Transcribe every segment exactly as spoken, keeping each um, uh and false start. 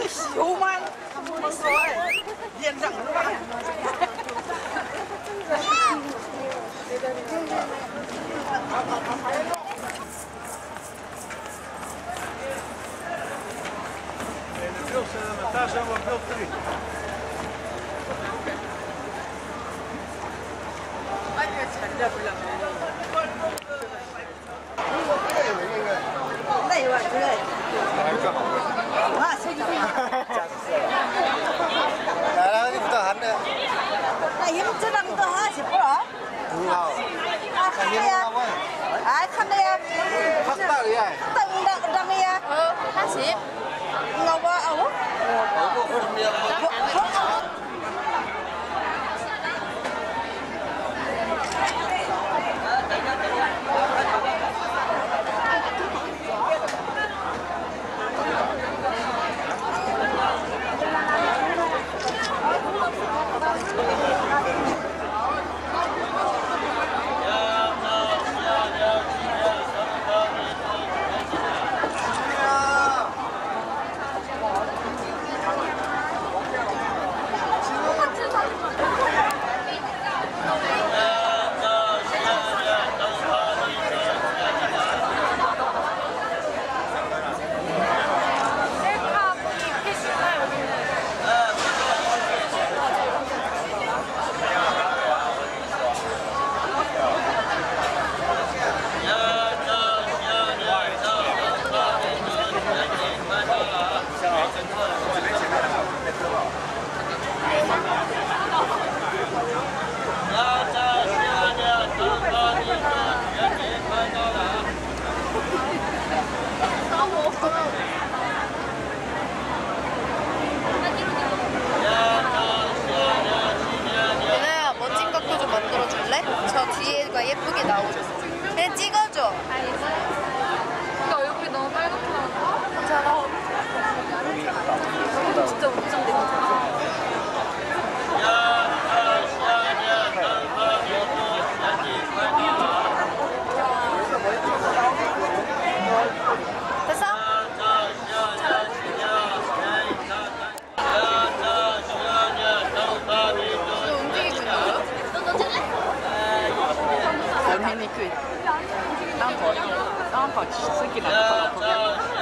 xíu man một số liền rằng luôn này vậy chứ này à sao 나랑 부터 한 대. 나 힘쓰는 거 하지 뭐라? 누가? 아 칸대야. 아 칸대야. 팍팍이야. 땅당 땅이야. 어, 사십. ngọc à ấu 얘나야 멋진 각도 좀 만들어줄래? 저 뒤에가 예쁘게 나오죠. 그냥 찍어줘. 근데 얼굴이 너무 빨갛게 나온다. 괜찮아. 진짜 웃긴데 괜찮아. 됐어? 너 움직이고 있는 거야? 너 찍을래? 読みにくい。何歩何歩好きなところここ。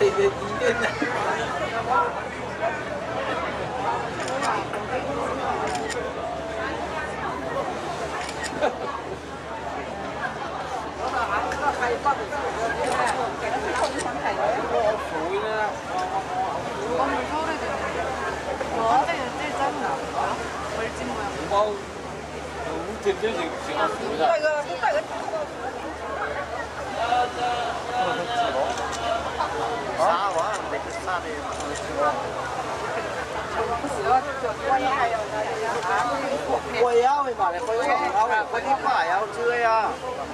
이거는 서울에 되는 한장이 제일 작은 거 뭐야? 벌집 모양. xa quá để cứ xa đi quay áo thì bảo là quay áo quay đi phải áo chưa à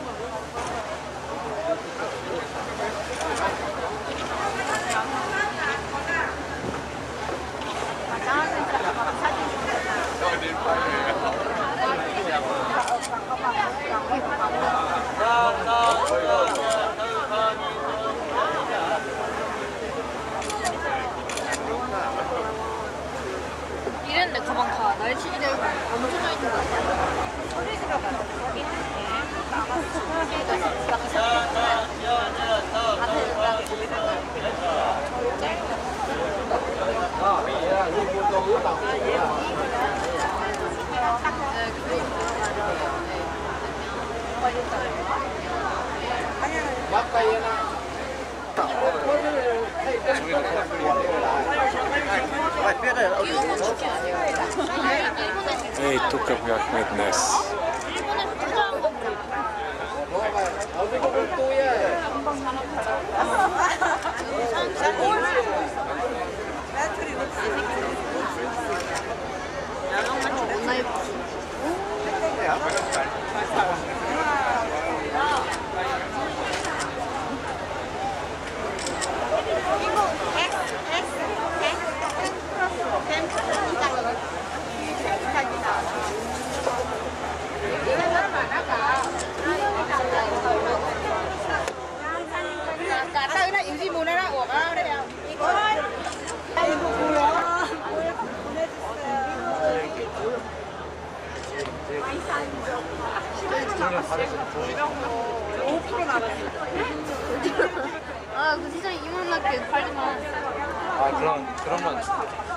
이랬는데 가방 가. 날씨 기대고 멈춰져 있는 거 아니야? Ei tukea jak mednes. 아, 그 진짜 이만하게 팔지 마. 아 그런 그런 건